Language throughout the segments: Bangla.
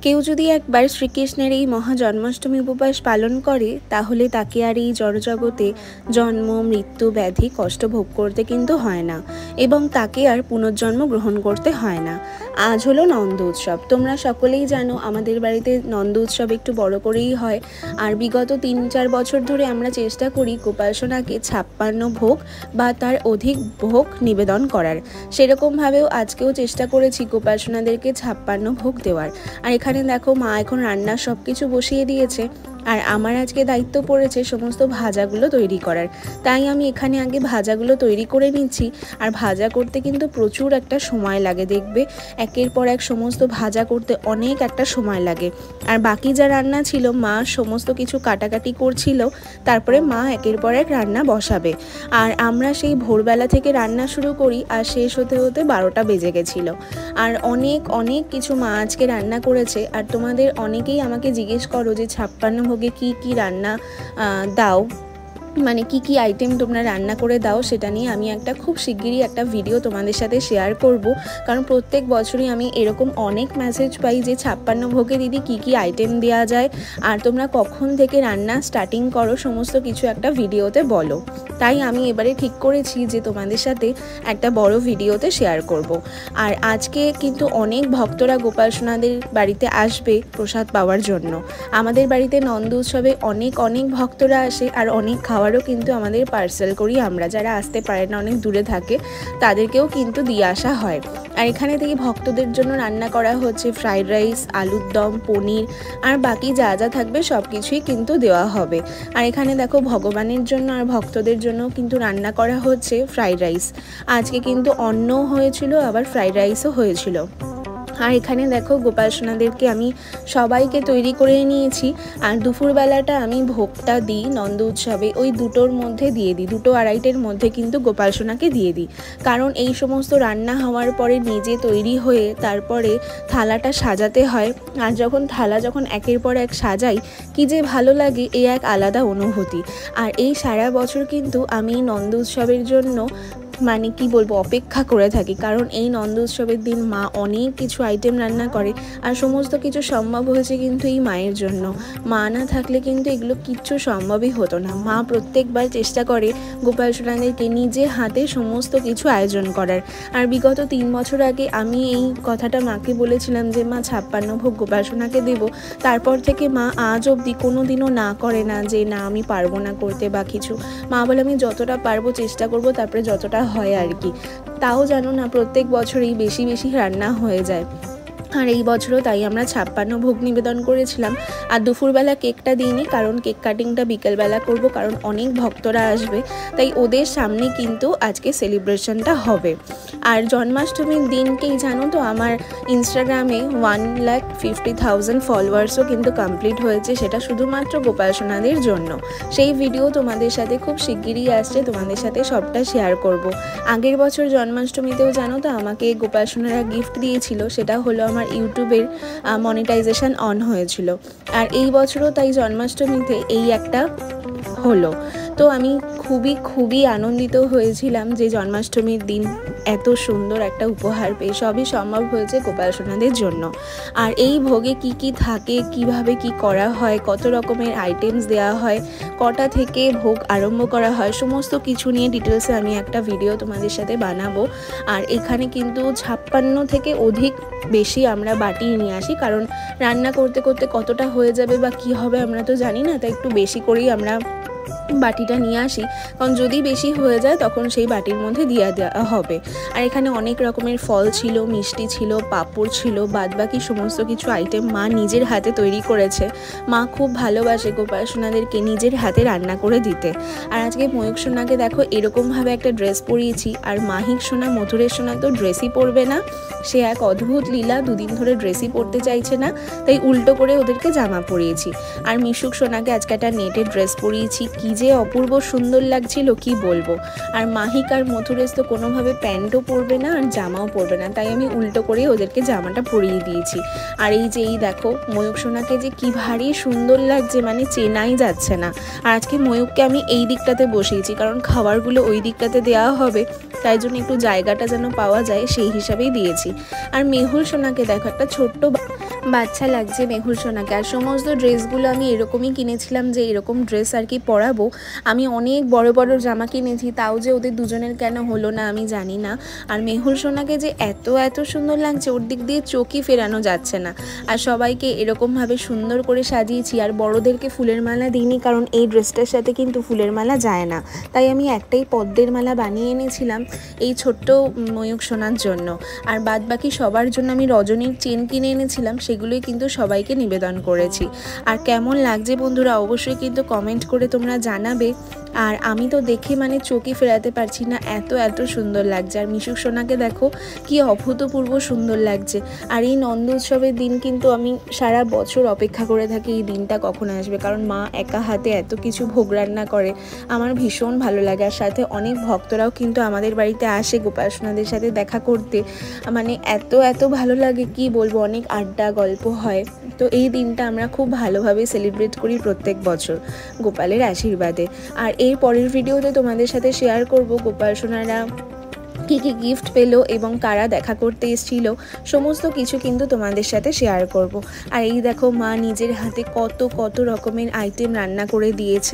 কেউ যদি একবার শ্রীকৃষ্ণের এই মহা জন্মাষ্টমী উপবাস পালন করে তাহলে তাকে আর এই জড়জগতে জন্ম মৃত্যু ব্যাধি কষ্ট ভোগ করতে কিন্তু হয় না এবং তাকে আর পুনর্জন্ম গ্রহণ করতে হয় না। আজ হলো নন্দ উৎসব। তোমরা সকলেই জানো আমাদের বাড়িতে নন্দ উৎসব একটু বড় করেই হয়। আর বিগত ৩-৪ বছর ধরে আমরা চেষ্টা করি গোপালসোনাকে ৫৬ ভোগ বা তার অধিক ভোগ নিবেদন করার। সেরকমভাবেও আজকেও চেষ্টা করেছি গোপালসোনাদেরকে ৫৬ ভোগ দেওয়ার। আর এখানে দেখো মা এখন রান্নার সব কিছু বসিয়ে দিয়েছে আর আমার আজকে দায়িত্ব পড়েছে সমস্ত ভাজাগুলো তৈরি করার। তাই আমি এখানে আগে ভাজাগুলো তৈরি করে নিচ্ছি। আর ভাজা করতে কিন্তু প্রচুর একটা সময় লাগে, দেখবে একের পর এক সমস্ত ভাজা করতে অনেক একটা সময় লাগে। আর বাকি যা রান্না ছিল মা সমস্ত কিছু কাটাকাটি করছিল, তারপরে মা একের পর এক রান্না বসাবে। আর আমরা সেই ভোরবেলা থেকে রান্না শুরু করি আর শেষ হতে হতে ১২টা বেজে গেছিলো। আর অনেক কিছু মা আজকে রান্না করেছে। আর তোমাদের অনেকেই আমাকে জিজ্ঞেস করো যে ৫৬ ভোগে কি রান্না দাও, মানে কি আইটেম তোমরা রান্না করে দাও, সেটা নিয়ে আমি খুব শিগগিরই একটা ভিডিও তোমাদের সাথে শেয়ার করব। কারণ প্রত্যেক বছরই আমি এরকম অনেক মেসেজ পাই যে ৫৬ ভোগে দিদি কি আইটেম দেওয়া যায় আর তোমরা কখন থেকে রান্না স্টার্টিং করো সমস্ত কিছু একটা ভিডিওতে বলো। তাই আমি এবারে ঠিক করেছি যে তোমাদের সাথে একটা বড় ভিডিওতে শেয়ার করব। আর আজকে কিন্তু অনেক ভক্তরা গোপালসোনাদের বাড়িতে আসবে প্রসাদ পাওয়ার জন্য। আমাদের বাড়িতে নন্দ উৎসবে অনেক ভক্তরা আসে আর অনেক খাবারও কিন্তু আমাদের পার্সেল করি আমরা, যারা আসতে পারে না অনেক দূরে থাকে তাদেরকেও কিন্তু দিয়ে আসা হয়। আর এখানে থেকে ভক্তদের জন্য রান্না করা হচ্ছে ফ্রাইড রাইস, আলুর দম, পনির আর বাকি যা থাকবে সব কিছুই কিন্তু দেওয়া হবে। আর এখানে দেখো ভগবানের জন্য আর ভক্তদের জন্য কিন্তু রান্না করা হচ্ছে ফ্রাইড রাইস। আজকে কিন্তু অন্নও হয়েছিল আবার ফ্রাইড রাইসও হয়েছিল। আর এখানে দেখো গোপালসোনাদেরকে আমি সবাইকে তৈরি করে নিয়েছি। আর দুপুরবেলাটা আমি ভোগটা দিই নন্দ উৎসবে ওই ২টোর মধ্যে দিয়ে দিই, ২-২:৩০-এর মধ্যে কিন্তু গোপালসোনাকে দিয়ে দিই। কারণ এই সমস্ত রান্না হওয়ার পরে নিজে তৈরি হয়ে তারপরে থালাটা সাজাতে হয়। আর থালা যখন একের পর এক সাজাই কি যে ভালো লাগে, এই এক আলাদা অনুভূতি। আর এই সারা বছর কিন্তু আমি নন্দ উৎসবের জন্য মানে কি বলবো অপেক্ষা করে থাকি। কারণ এই নন্দ উৎসবের দিন মা অনেক কিছু আইটেম রান্না করে আর সমস্ত কিছু সম্ভব হয়েছে কিন্তু এই মায়ের জন্য। মা না থাকলে কিন্তু এগুলো কিচ্ছু সম্ভবই হতো না। মা প্রত্যেকবার চেষ্টা করে গোপালসোনাদেরকে নিজে হাতে সমস্ত কিছু আয়োজন করার। আর বিগত ৩ বছর আগে আমি এই কথাটা মাকে বলেছিলাম যে মা ৫৬ ভোগ গোপালসোনাকে দেবো। তারপর থেকে মা আজ অবধি কোনো দিনও না করে না যে না আমি পারবো না করতে বা কিছু। মা বলে আমি যতটা পারবো চেষ্টা করবো, তারপরে যতটা হয় আর কি। তাও জানো না প্রত্যেক বছরই বেশি রান্না হয়ে যায়। আর এই বছরও তাই আমরা ৫৬ ভোগ নিবেদন করেছিলাম। আর দুপুরবেলা কেকটা দিইনি, কারণ কেক কাটিংটা বিকেলবেলা করব, কারণ অনেক ভক্তরা আসবে তাই ওদের সামনে কিন্তু আজকে সেলিব্রেশনটা হবে। আর জন্মাষ্টমীর দিনকেই জানো তো আমার ইনস্টাগ্রামে 1,50,000 ফলোয়ার্সও কিন্তু কমপ্লিট হয়েছে, সেটা শুধুমাত্র গোপালসোনাদের জন্য। সেই ভিডিও তোমাদের সাথে খুব শিগগিরই আসছে, তোমাদের সাথে সবটা শেয়ার করব। আগের বছর জন্মাষ্টমীতেও জানো তো আমাকে গোপালসোনারা গিফট দিয়েছিল, সেটা হলো আমার ইউটিউবের মনিটাইজেশন অন হয়েছিল। আর এই বছরও তাই জন্মাষ্টমীতে এই একটা হলো। তো আমি খুবই আনন্দিত হয়েছিলাম যে জন্মাষ্টমীর দিন এত সুন্দর একটা উপহার পেয়ে। সবই সম্ভব হয়েছে গোপালসোনাদের জন্য। আর এই ভোগে কি থাকে, কিভাবে কি করা হয়, কত রকমের আইটেমস দেওয়া হয়, কটা থেকে ভোগ আরম্ভ করা হয়, সমস্ত কিছু নিয়ে ডিটেলসে আমি একটা ভিডিও তোমাদের সাথে বানাবো। আর এখানে কিন্তু ৫৬ থেকে অধিক বেশি আমরা বাটি নিয়ে আসি, কারণ রান্না করতে কতটা হয়ে যাবে বা কি হবে আমরা তো জানি না, তাই একটু বেশি করেই আমরা বাটিটা নিয়ে আসি। কারণ যদি বেশি হয়ে যায় তখন সেই বাটির মধ্যে দিয়ে দেওয়া হবে। আর এখানে অনেক রকমের ফল ছিল, মিষ্টি ছিল, পাঁপড় ছিল, বাদবাকি সমস্ত কিছু আইটেম মা নিজের হাতে তৈরি করেছে। মা খুব ভালোবাসে গোপালসোনাদেরকে নিজের হাতে রান্না করে দিতে। আর আজকে ময়ূক সোনাকে দেখো এরকমভাবে একটা ড্রেস পরিয়েছি। আর মাহিক সোনা, মধুরের সোনা তো ড্রেসই পরবে না, সে এক অদ্ভুত লীলা, 2 দিন ধরে ড্রেসই পরতে চাইছে না, তাই উল্টো করে ওদেরকে জামা পরিয়েছি। আর মিশুক সোনাকে আজকে একটা নেটের ড্রেস পরিয়েছি, কি যে অপূর্ব সুন্দর লাগছিল কি বলবো। আর মাহিক আর মথুরেশ তো কোনোভাবে প্যান্টও পরবে না আর জামাও পরবে না, তাই আমি উল্টো করে ওদেরকে জামাটা পরিয়ে দিয়েছি। আর এই দেখো ময়ূক সোনাকে যে কি ভারী সুন্দর লাগছে, মানে চেনাই যাচ্ছে না। আর আজকে ময়ূককে আমি এই দিকটাতে বসিয়েছি, কারণ খাবারগুলো ওই দিকটাতে দেওয়া হবে, তাই জন্য একটু জায়গাটা যেন পাওয়া যায় সেই হিসাবেই দিয়েছি। আর মেহুল সোনাকে দেখো একটা ছোট্ট বাচ্চা লাগছে মেহুল সোনাকে। আর সমস্ত ড্রেসগুলো আমি এরকমই কিনেছিলাম যে এরকম ড্রেস আর কি পরাবো। আমি অনেক বড় বড় জামা কিনেছি, তাও যে ওদের দুজনের কেন হলো না আমি জানি না। আর মেহুল সোনাকে যে এত এত সুন্দর লাগছে, ওর দিক দিয়ে চোখই ফেরানো যাচ্ছে না। আর সবাইকে এরকমভাবে সুন্দর করে সাজিয়েছি। আর বড়োদেরকে ফুলের মালা দিইনি, কারণ এই ড্রেসটার সাথে কিন্তু ফুলের মালা যায় না। তাই আমি একটাই পদ্মের মালা বানিয়ে এনেছিলাম এই ছোট্ট ময়ূক সোনার জন্য। আর বাদ বাকি সবার জন্য আমি রজনীর চেন কিনে এনেছিলাম, সেগুলোই কিন্তু সবাইকে নিবেদন করেছি। আর কেমন লাগছে বন্ধুরা অবশ্যই কিন্তু কমেন্ট করে তোমরা জানাবে। আর আমি তো দেখে মানে চোখই ফেরাতে পারছি না, এত এত সুন্দর লাগছে। আর মিশুক সোনাকে দেখো কি অভূতপূর্ব সুন্দর লাগছে। আর এই নন্দ উৎসবের দিন কিন্তু আমি সারা বছর অপেক্ষা করে থাকি এই দিনটা কখন আসবে, কারণ মা একা হাতে এত কিছু ভোগ রান্না করে, আমার ভীষণ ভালো লাগে। আর সাথে অনেক ভক্তরাও কিন্তু আমাদের বাড়িতে আসে গোপাল সোনাদের সাথে দেখা করতে, মানে এত এত ভালো লাগে কি বলবো, অনেক আড্ডা গল্প হয়। তো এই দিনটা আমরা খুব ভালোভাবে সেলিব্রেট করি প্রত্যেক বছর গোপালের আশীর্বাদে। আর এর পরের ভিডিওতে তোমাদের সাথে শেয়ার করব গোপাল সোনারা কী কী গিফট পেলো এবং কারা দেখা করতে এসেছিল, সমস্ত কিছু কিন্তু তোমাদের সাথে শেয়ার করব। আর এই দেখো মা নিজের হাতে কত কত রকমের আইটেম রান্না করে দিয়েছে।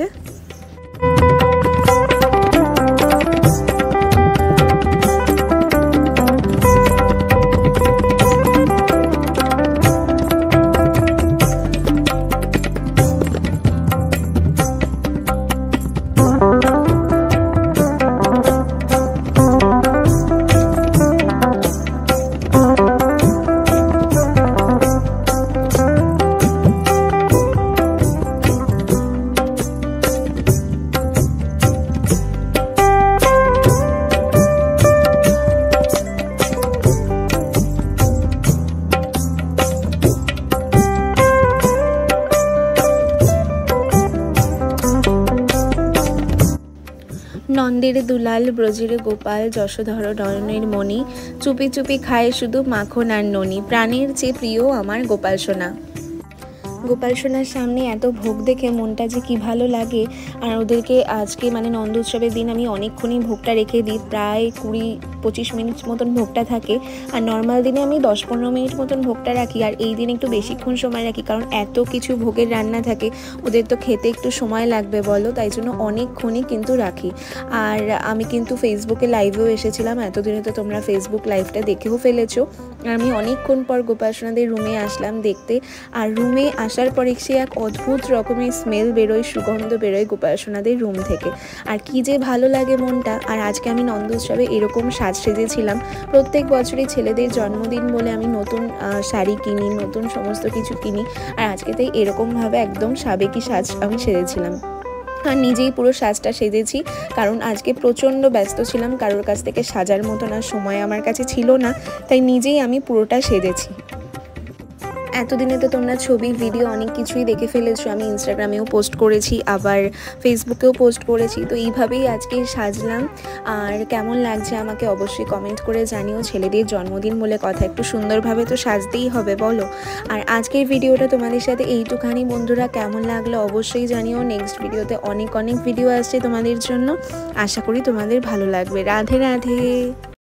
নন্দের দুলাল ব্রজের গোপাল, যশোধর নয়নের মণি, চুপি চুপি খায় শুধু মাখন আর ননি, প্রাণের চেয়ে প্রিয় আমার গোপাল সোনা। গোপাল সোনার সামনে এত ভোগ দেখে মনটা যে কি ভালো লাগে। আর ওদেরকে আজকে মানে নন্দ উৎসবের দিন আমি অনেকক্ষণই ভোগটা রেখে দিই, প্রায় 20-25 মিনিট মতন ভোগটা থাকে। আর নর্মাল দিনে আমি 10-15 মিনিট মতন ভোগটা রাখি, আর এই দিন একটু বেশিক্ষণ সময় রাখি, কারণ এত কিছু ভোগের রান্না থাকে, ওদের তো খেতে একটু সময় লাগবে বলো, তাই জন্য অনেকক্ষণই কিন্তু রাখি। আর আমি কিন্তু ফেসবুকে লাইভেও এসেছিলাম, এতদিনে তো তোমরা ফেসবুক লাইভটা দেখেও ফেলেছো। আর আমি অনেকক্ষণ পর গোপাল সোনাদের রুমে আসলাম দেখতে। আর রুমে আসার পরে সে এক অদ্ভুত রকমের স্মেল বেরোয়, সুগন্ধ বেরোয় গোপাল সোনাদের রুম থেকে। আর কি যে ভালো লাগে মনটা। আর আজকে আমি নন্দ উৎসবে এরকম সাজ সেজেছিলাম। প্রত্যেক বছরই ছেলেদের জন্মদিন বলে আমি নতুন শাড়ি কিনি, নতুন সমস্ত কিছু কিনি। আর আজকে তাই এরকমভাবে একদম সাবেকি সাজ আমি সেজেছিলাম। আর নিজেই পুরো সাজটা সেজেছি, কারণ আজকে প্রচণ্ড ব্যস্ত ছিলাম, কারোর কাছ থেকে সাজার মতন আর সময় আমার কাছে ছিল না, তাই নিজেই আমি পুরোটা সেজেছি। এতদিনে তো তোমরা ছবি ভিডিও অনেক কিছুই দেখে ফেলেছো, আমি ইনস্টাগ্রামেও পোস্ট করেছি, আবার ফেসবুকেও পোস্ট করেছি। তো এইভাবেই আজকে সাজলাম। আর কেমন লাগছে আমাকে অবশ্যই কমেন্ট করে জানিও। ছেলেদের জন্মদিন বলে কথা, একটু সুন্দরভাবে তো সাজতেই হবে বলো। আর আজকের ভিডিওটা তোমাদের সাথে এইটুখানি বন্ধুরা, কেমন লাগলো অবশ্যই জানিও। নেক্সট ভিডিওতে অনেক অনেক ভিডিও আসছে তোমাদের জন্য, আশা করি তোমাদের ভালো লাগবে। রাধে রাধে।